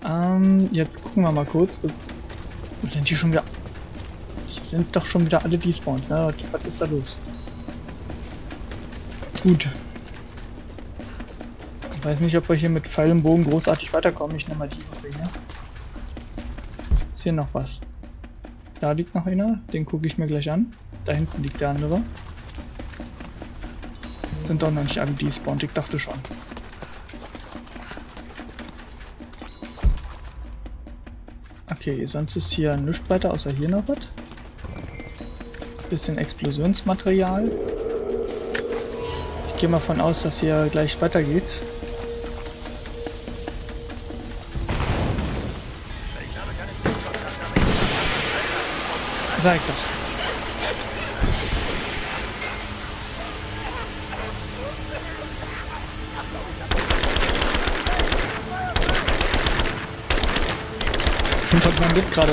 Jetzt gucken wir mal kurz. Wo sind die schon wieder? Die sind doch schon wieder alle despawned, ne? Was ist da los? Gut. Ich weiß nicht, ob wir hier mit Pfeil und Bogen großartig weiterkommen. Ich nehme mal die Waffe hier. Ist hier noch was? Da liegt noch einer. Den gucke ich mir gleich an. Da hinten liegt der andere. Sind doch noch nicht alle despawned. Ich dachte schon. Okay, sonst ist hier nichts weiter, außer hier noch was. Bisschen Explosionsmaterial. Ich gehe mal von aus, dass hier gleich weitergeht. Sag doch. Ich hab mein Glück gerade.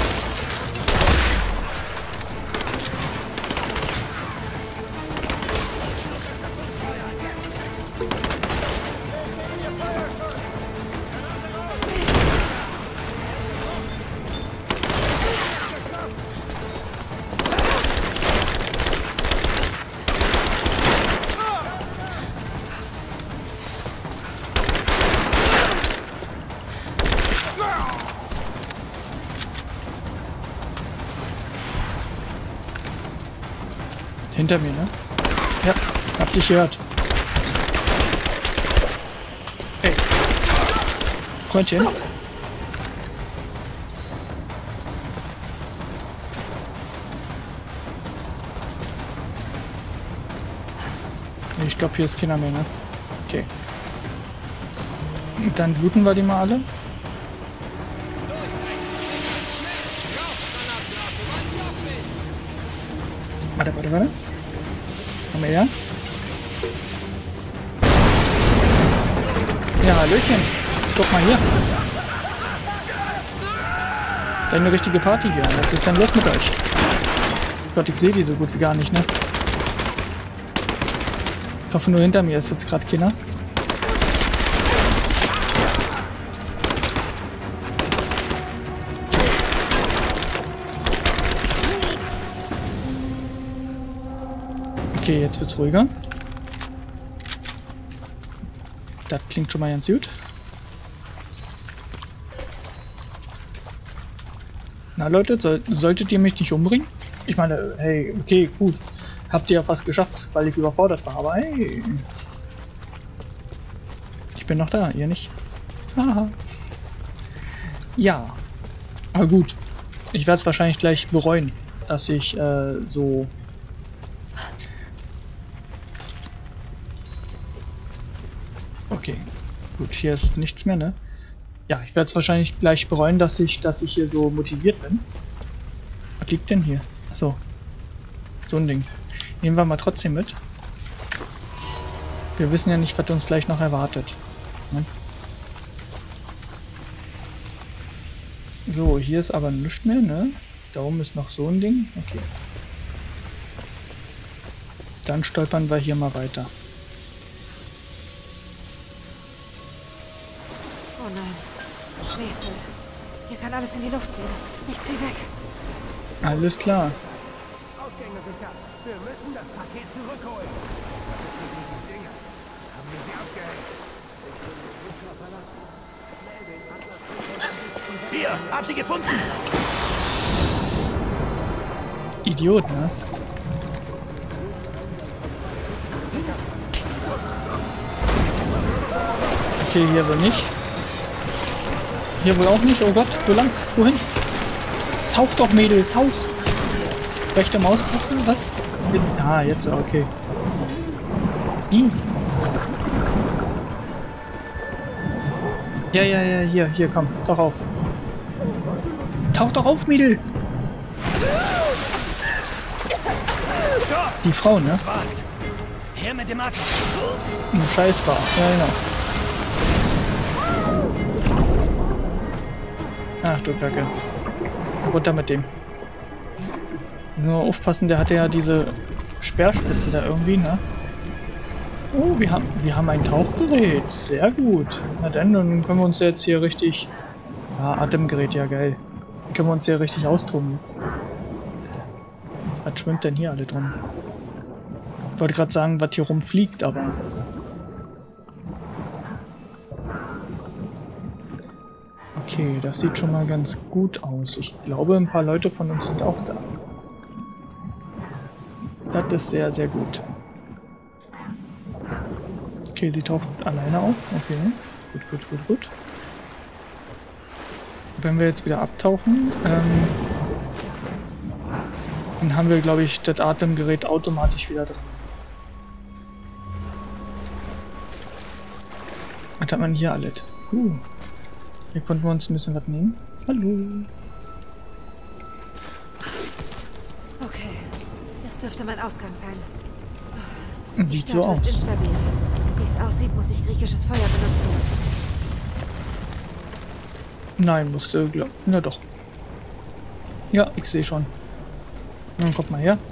Hinter mir, ne? Ja, hab dich gehört. Ey. Freundchen. Ich glaube, hier ist keiner mehr, ne? Okay. Und dann looten wir die mal alle. Warte. Komm mal her. Ja, Hallöchen. Guck mal hier. Eine richtige Party hier. Was ist denn los mit euch? Gott, ich sehe die so gut wie gar nicht, ne? Ich hoffe, nur hinter mir ist jetzt gerade keiner. Okay, jetzt wird's ruhiger. Das klingt schon mal ganz gut. Na Leute, solltet ihr mich nicht umbringen? Ich meine, hey, okay, gut. Habt ihr ja was geschafft, weil ich überfordert war, aber hey. Ich bin noch da, ihr nicht. Haha. Ja. Aber gut. Ich werde es wahrscheinlich gleich bereuen, dass ich so... Okay, gut, hier ist nichts mehr, ne? Ja, ich werde es wahrscheinlich gleich bereuen, dass ich hier so motiviert bin. Was liegt denn hier? Achso. So ein Ding. Nehmen wir mal trotzdem mit. Wir wissen ja nicht, was uns gleich noch erwartet. Ne? So, hier ist aber nichts mehr, ne? Da oben ist noch so ein Ding. Okay. Dann stolpern wir hier mal weiter. Oh nein. Schwefel. Hier kann alles in die Luft gehen. Nichts wie weg. Alles klar. Ausgänge sind da. Wir müssen das Paket zurückholen. Haben wir sie abgehängt? Hier, hab sie gefunden. Idiot, ne? Okay, hier wohl nicht. Hier wohl auch nicht. Oh Gott, wo lang? Wohin? Tauch doch, Mädel, tauch! Rechte Maustaste, was? Ah, jetzt, okay. Wie? Ja, hier, komm, tauch auf. Tauch doch auf, Mädel! Die Frau, ne? Das war's. Her mit dem Atlas. Ein Scheiß war. Ja, genau. Ach du Kacke. Runter mit dem. Nur aufpassen, der hatte ja diese Speerspitze da irgendwie, ne? Oh, wir haben ein Tauchgerät. Sehr gut. Na dann können wir uns jetzt hier richtig Ah, Atemgerät, ja geil. Dann können wir uns ja richtig austoben jetzt. Was schwimmt denn hier alle drin? Ich wollte gerade sagen, was hier rumfliegt, aber... Okay, das sieht schon mal ganz gut aus. Ich glaube, ein paar Leute von uns sind auch da. Das ist sehr, sehr gut. Okay, sie taucht alleine auf. Okay, gut, gut, gut, gut. Wenn wir jetzt wieder abtauchen, dann haben wir, glaube ich, das Atemgerät automatisch wieder drin. Was hat man hier alles? Hier konnten wir uns ein bisschen was nehmen. Hallo. Okay, das dürfte mein Ausgang sein. Sieht so aus. Instabil. Wie es aussieht, muss ich griechisches Feuer benutzen. Nein, musste glauben. Na doch. Ja, ich sehe schon. Dann kommt mal her.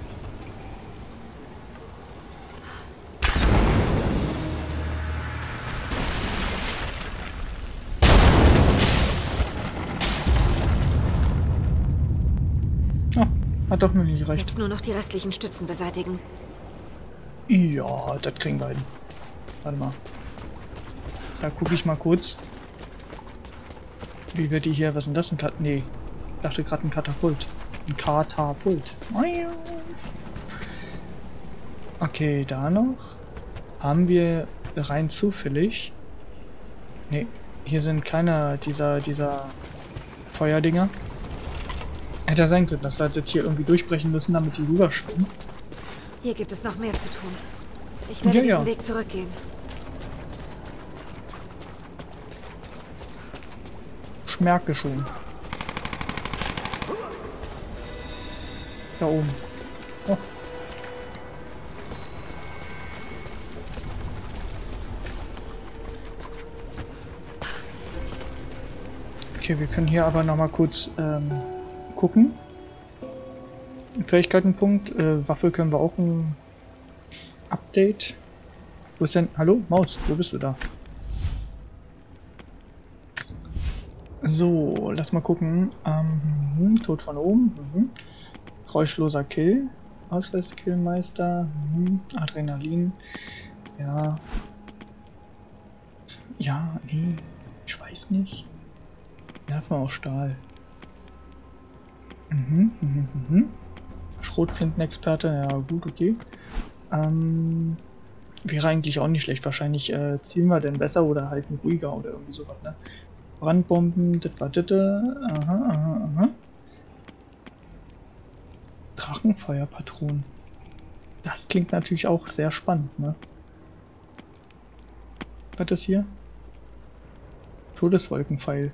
Ah, hat doch noch nicht gereicht. Jetzt nur noch die restlichen Stützen beseitigen. Ja, das kriegen wir hin. Warte mal. Da gucke ich mal kurz. Wie wird die hier? Was ist denn das? Nee. Ich dachte gerade ein Katapult. Ein Katapult. Okay, da noch. Haben wir rein zufällig. Nee, hier sind keine dieser Feuerdinger. Hätte ja sein können, dass wir das hier irgendwie durchbrechen müssen, damit die rüberschwimmen. Hier gibt es noch mehr zu tun. Ich werde diesen Weg zurückgehen. Ich merke schon. Da oben. Oh. Okay, wir können hier aber noch mal kurz gucken. Fähigkeitenpunkt. Waffe können wir auch ein Update. Wo ist denn? Hallo? Maus, wo bist du da? So, lass mal gucken. Tod von oben. Geräuschloser Kill. Ausweiskillmeister. Adrenalin. Ja. Ja, nee. Ich weiß nicht. Nerven aus Stahl. Schrotflintenexperte. Ja, gut, okay. Wäre eigentlich auch nicht schlecht. Wahrscheinlich zielen wir denn besser oder halten ruhiger oder irgendwie sowas, ne? Brandbomben, das war das. Aha. Drachenfeuerpatronen. Das klingt natürlich auch sehr spannend, ne? Was ist hier? Todeswolkenpfeil.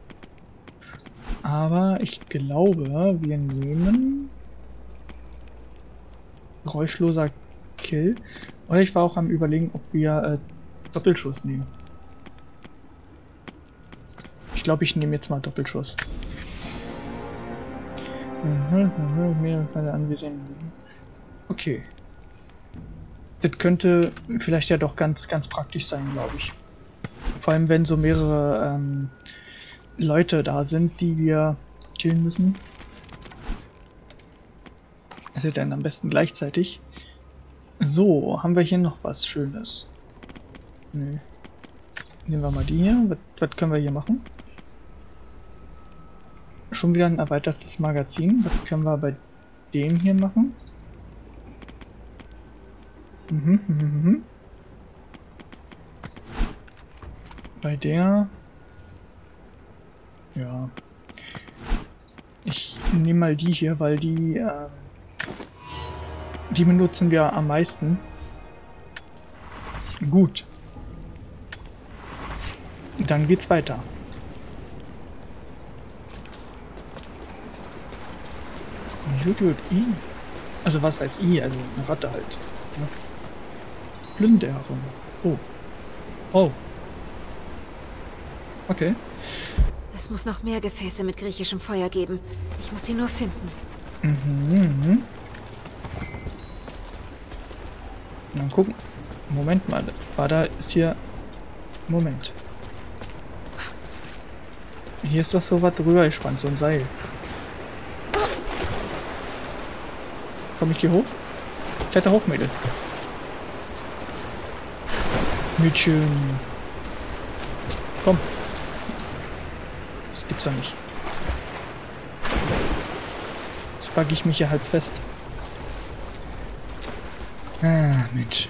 Aber ich glaube, wir nehmen geräuschloser Kill. Oder ich war auch am Überlegen, ob wir Doppelschuss nehmen. Ich glaube, ich nehme jetzt mal Doppelschuss. Okay. Das könnte vielleicht ja doch ganz praktisch sein, glaube ich. Vor allem, wenn so mehrere Leute da sind, die wir killen müssen. Das ist dann am besten gleichzeitig. So, haben wir hier noch was Schönes? Nö. Nehmen wir mal die hier. Was können wir hier machen? Schon wieder ein erweitertes Magazin. Was können wir bei dem hier machen? Bei der... Ja. Ich nehme mal die hier, weil die... die benutzen wir am meisten. Gut. Dann geht's weiter. Gut. I. Also was heißt I? Also eine Ratte halt. Ne? Plünderung. Oh. Okay. Es muss noch mehr Gefäße mit griechischem Feuer geben. Ich muss sie nur finden. Dann gucken. Moment mal. Ist hier... Moment. Hier ist doch so was drüber gespannt, so ein Seil. Komm ich hier hoch? Kletter hoch, Mädel. Mädchen. Komm. Das gibt's ja nicht. Jetzt packe ich mich hier halb fest. Ah, Mensch.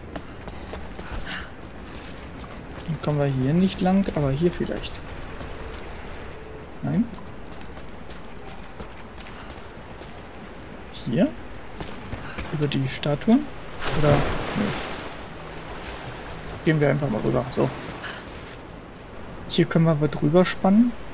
Dann kommen wir hier nicht lang, aber hier vielleicht. Nein. Hier? Über die Statuen? Oder? Nö. Gehen wir einfach mal rüber. So. Hier können wir drüber spannen.